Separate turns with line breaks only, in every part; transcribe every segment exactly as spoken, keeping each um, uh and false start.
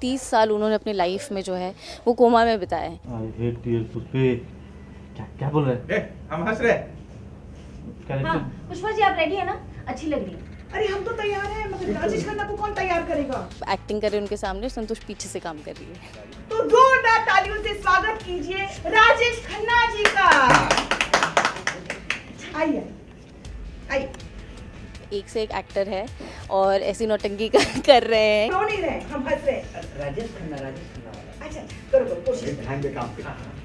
तीस साल उन्होंने अपनी लाइफ में जो है वो कोमा में बिताया है।
क्या क्या बोल रहे हैं?
हम हंस रहे।
हाँ, पुष्पा जी आप रेडी है ना? अच्छी लग रही है।
अरे हम तो तैयार हैं, मगर राजेश खन्ना को कौन तैयार करेगा?
एक्टिंग कर रहे उनके सामने, संतोष पीछे से काम कर रही है।
तो जोरदार तालियों से स्वागत कीजिए राजेश खन्ना जी का। आइए आइए।
एक से एक एक्टर है और ऐसी नौटंकी कर रहे हैं।
रो नहीं रहे, हम हंस रहे।
राजेश खन्ना राजेश खन्ना
अच्छा करो करो कोशिश।
ध्यान दे काम पे।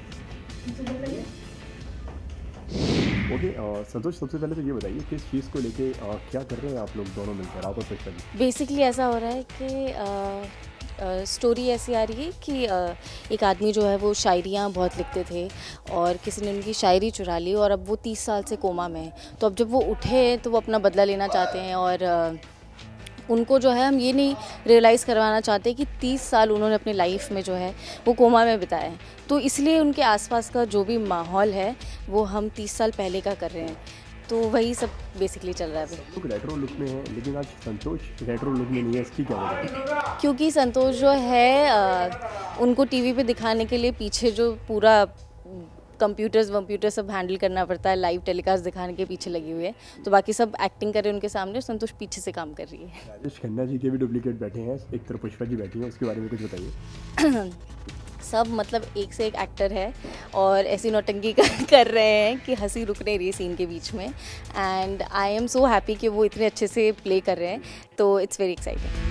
ओके okay, संतोष सबसे पहले तो ये बताइए किस चीज़ को लेके uh, क्या कर रहे हैं आप लोग दोनों मिलकर, आप और पुष्पा जी?
बेसिकली ऐसा हो रहा है कि स्टोरी ऐसी आ रही है कि uh, एक आदमी जो है वो शायरियाँ बहुत लिखते थे और किसी ने उनकी शायरी चुरा ली और अब वो तीस साल से कोमा में है। तो अब जब वो उठे तो वो अपना बदला लेना चाहते हैं और uh, उनको जो है हम ये नहीं रियलाइज़ करवाना चाहते कि तीस साल उन्होंने अपनी लाइफ में जो है वो कोमा में बिताया है। तो इसलिए उनके आसपास का जो भी माहौल है वो हम तीस साल पहले का कर रहे हैं। तो वही सब बेसिकली चल रहा है अभी।
लोग रेट्रो लुक में है लेकिन आज संतोष रेट्रो लुक में नहीं है, इसकी क्या वजह है?
क्योंकि संतोष जो है आ, उनको टीवी पे दिखाने के लिए पीछे जो पूरा कंप्यूटर्स वम्प्यूटर सब हैंडल करना पड़ता है, लाइव टेलीकास्ट दिखाने के पीछे लगी हुई है। तो बाकी सब एक्टिंग कर रहे हैं उनके सामने, संतोष पीछे से काम कर रही है।
राजेश खन्ना जी के भी डुप्लीकेट बैठे हैं, एक तरफ पुष्पा जी बैठी हैं, उसके बारे में कुछ बताइए।
सब मतलब एक से एक एक्टर है और ऐसी नौटंकी कर रहे हैं कि हंसी रुक नहीं रही सीन के बीच में। And I am so happy कि वो इतने अच्छे से प्ले कर रहे हैं, तो इट्स वेरी एक्साइटिंग।